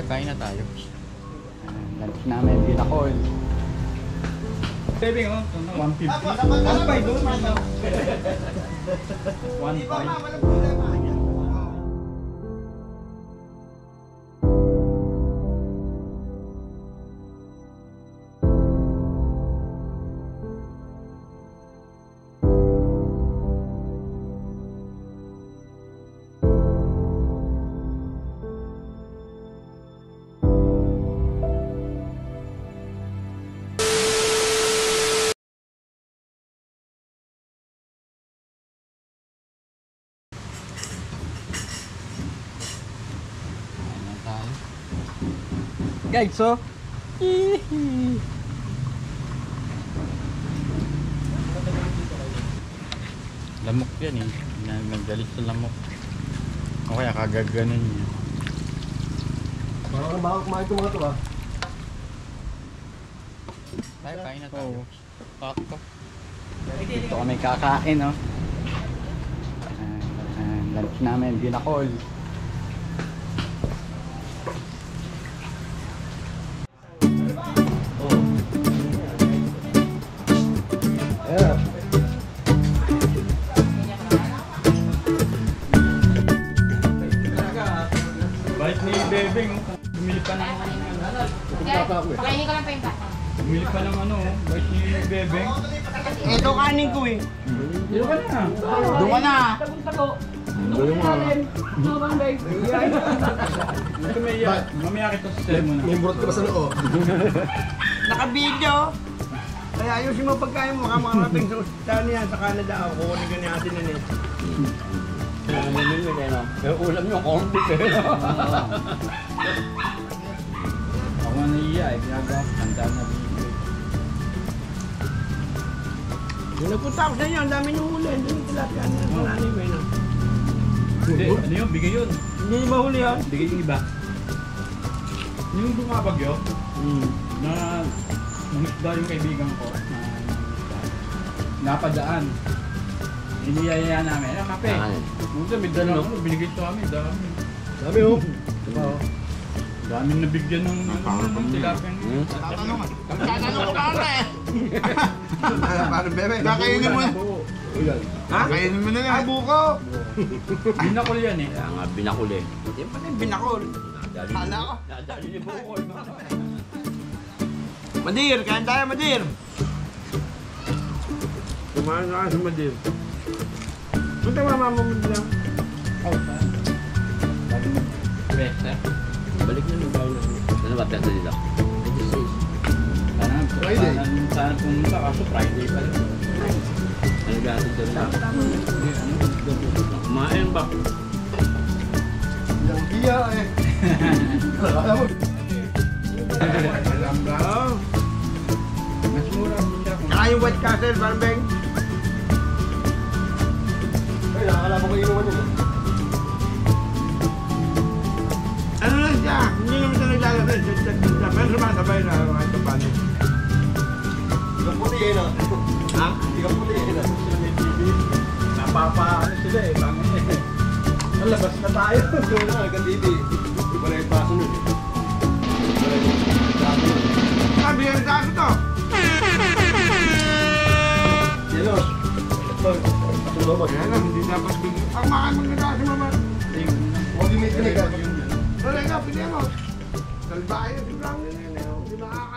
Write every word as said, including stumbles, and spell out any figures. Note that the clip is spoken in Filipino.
Tayo, kain na tayo. Lunch namin, binakol. Saving, oh. one fifty. one five doon. one five. Guys, so lamok yan eh, nagdalit sa lamok o kaya kagaganon niya. Parang baka kumain ito mga ito ba? Tayo, kain na tayo. Pakto. Dito kami kakain, no? Uh, lunch namin, binakol. Bait ni Bebeng, bumili pa ng ano. Pakainin ko lang pa yung bata. Bumili pa ng ano, bait ni Bebeng. Ito kanin ko eh. Dito ka na. Doon ka na. Doon mo. Ito may iyak. Mamaya kita sa sel mo na. May murot ka ba sa noo? Naka-video. Kaya ayusin mo pagkain mo. Baka makarating sa ospital niya sa Canada. Ako kukunin ka ni ate na niya. Pero ulam yung konti pero. Ako nga naiiyak eh. Ginagawa ko. Handa na bibig. Yung nagpunta ako sa inyo, ang dami nyung huli. Hindi yung tilapia niya. Ang nanay mo yun. Hindi, ano yun? Bigay yun. Hindi ba huli yan? Bigay yung iba. Yung bumabagyo, Hmm. na nangisda yung kaibigan ko na napadaan. Iniyaya namin, ah, kape. Minsan may dalang ano, binigay sa amin, dami. Dami oh. Diba? Daming nabigyan ng ano, ng tilapia. Tatanong ka. Tatanong ka ka eh. Parang bebe, kakainin mo na. Ha? Kakainin mo na yan. Ay, buko. Binakol yan eh. Kaya nga binakol eh. Hindi pa rin binakol. Hala ko. Nadali ni Bukol. Madir, kain tayo Madir. Kumain na sa Madir. Punta mo mama mo lang. Oh, best eh. Balik na nung tayo na. Ano ba piyasa nila? Sana, Friday. sana, sana pumunta kaso Friday pa rin. Ano gati dyan na? Hindi, ano? Kumain ba? Yung biya eh. Alam mo. Alam ba? Mas mura din siya kung... Saka yung White Castle, parang beng. Ay, nakakala mo ko inuman yun. Ano lang siya? Hindi naman siya naglalagay. Pero sumasabay na mga ito paano. Hindi ka puti eh, no? Ha? Hindi ka puti eh, no? Napapaano sila eh, pangin eh. Nalabas na tayo. Doon na, nagkandidi. Wala yung paso nun eh. Wala yung paso nun. Sabi yung taso to! Yelo. Ito ba? Kaya lang, hindi dapat bigyan. Ang mahal magkataas si mama. Huwag yung may tinigan. Wala nga, pinaya mo. Salbayo, di ba? Hindi makaka